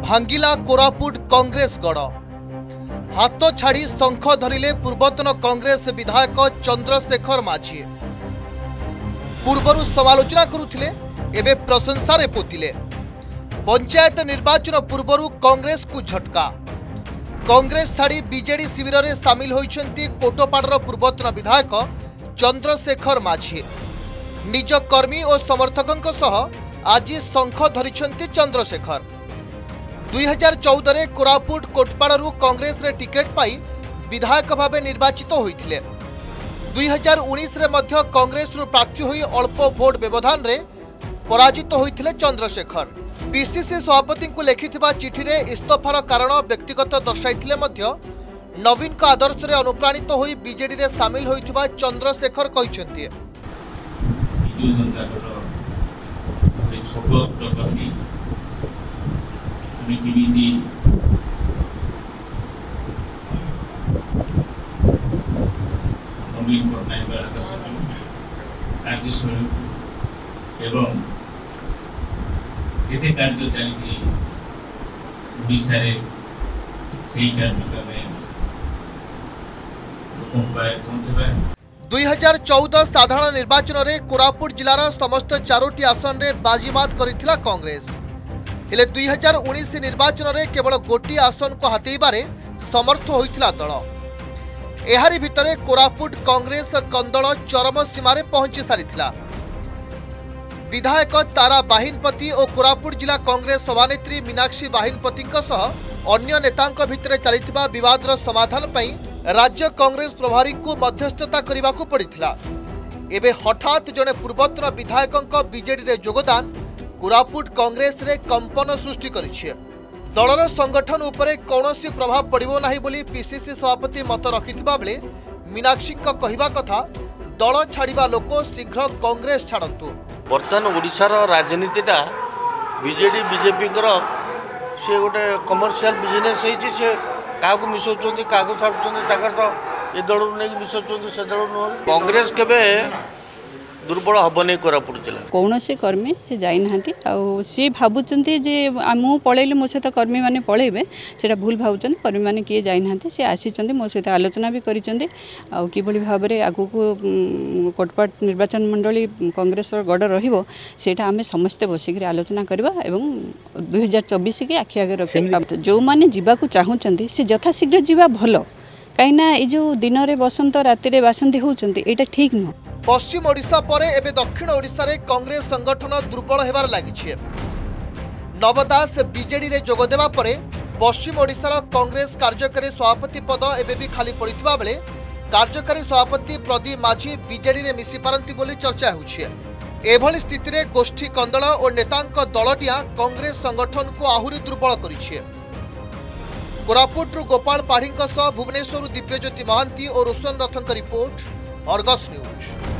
भांगिला कोरापुट कांग्रेस गड़ हाथ छाड़ी शंख धरिले पूर्वतन कांग्रेस विधायक चंद्रशेखर माझी। पूर्वर समालोचना करुथिले एबे प्रशंसा पोतिले। पंचायत निर्वाचन पूर्वर कांग्रेस को झटका। कांग्रेस छाड़ी बीजेडी शिविर में सामिल होइछंती कोटपाड़र पूर्वतन विधायक चंद्रशेखर माझी। निज कर्मी और समर्थकों सह आज शंख धरिछंती चंद्रशेखर। 2014 रे कोरापुट कोटपाड़ू कांग्रेस रे टिकेट पाई विधायक भाव निर्वाचित होइथिले। 2019 रे मध्य कांग्रेस रु प्रार्थी होई अल्प भोट व्यवधान रे पराजित होइथिले चंद्रशेखर। पीसीसी सभापति को लिखिथिबा चिठी रे इस्तफार कारण व्यक्तिगत दर्शाइथिले मध्य नवीन का आदर्श रे अनुप्राणित होई बीजेडी रे सामिल होइथिबा चंद्रशेखर कहिसंती। एते कार्य चली ओडिशा रे सेही कार्य में 2014 साधारण निर्वाचन रे कोरापुट जिलार समस्त 4टी आसन रे बाजीमात करिथिला कांग्रेस। हेले 2019 निर्वाचन रे केवल गोटी आसन को हातेइबारे समर्थ होइथिला दल। एहारी भितरे कोरापुट कांग्रेस कंदल चरम सीमारे पहुंची सारिथिला। विधायक तारा बाहिनपति और कोरापुट जिला कांग्रेस सभानेत्री मीनाक्षी बाहिनपति अन्य नेतांक भितरे चलिथिबा विवादर समाधान पई राज्य कांग्रेस प्रभारी को मध्यस्थता करने को पड़ता। एबे हठात जड़े पूर्वतन विधायक बीजेडी रे योगदान कोरापुट कांग्रेस रे कंपन सृष्टि करिछि। दलर संगठन उपरे कौनसी प्रभाव पड़िबो नाही बोली पीसीसी सभापति मत रखिथिबा बेले मीनाक्षी कहवा कथा दल छाड़िबा लोक शीघ्र कांग्रेस छाड़तु। बर्तमान ओडिशार राजनीतिटा बीजेडी बीजेपी से गोटे कमर्शियल बिजनेस से क्या मिसाऊँ क्या छाड़ुं तो ये दल नहीं मिसाऊँ से दल नुह। कांग्रेस केबे दुर्बल हम नहीं कोरापुट जिला कौन से कर्मी से जाना सी भावुं जे मु पलैली मो सहित कर्मी मैंने पलैबे से भूल भावुं। कर्मी मैंने किए जाना सी आसी मो सहित आलोचना भी करि भाव में आगू कोटपाट निर्वाचन मंडली कांग्रेस गड़ रहा आम समस्ते बसिक आलोचना करवा एवं 2024 के आखि आगे रख जो मैंने जावाक चाहूँगी सी यथाशीघ्र जीवा भल कहीं जो दिन में बसंत राति बासंती होती यहाँ ठीक नुह। पश्चिम ओडिशा पर एबे दक्षिण ओडिशा रे कांग्रेस संगठन दुर्बल हेबार लागिछि। नव दास बीजेडी रे जोग देबा परे पश्चिम ओडिशार कांग्रेस कार्यकारी सभापति पद एबे भी खाली पड़िथिबा बेले कार्यकारी सभापति प्रदीप माझी बीजेडी रे मिसी पारंती बोली चर्चा होछि। एभली स्थिति रे गोष्ठी कंदल और नेतांक दलटिया कांग्रेस संगठन को आहुरी दुर्बल करिछि। कोरापुट गोपाल पाढ़ी भुवनेश्वर दिव्यज्योति महांती और रोशन रथंक रिपोर्ट अर्गस न्यूज।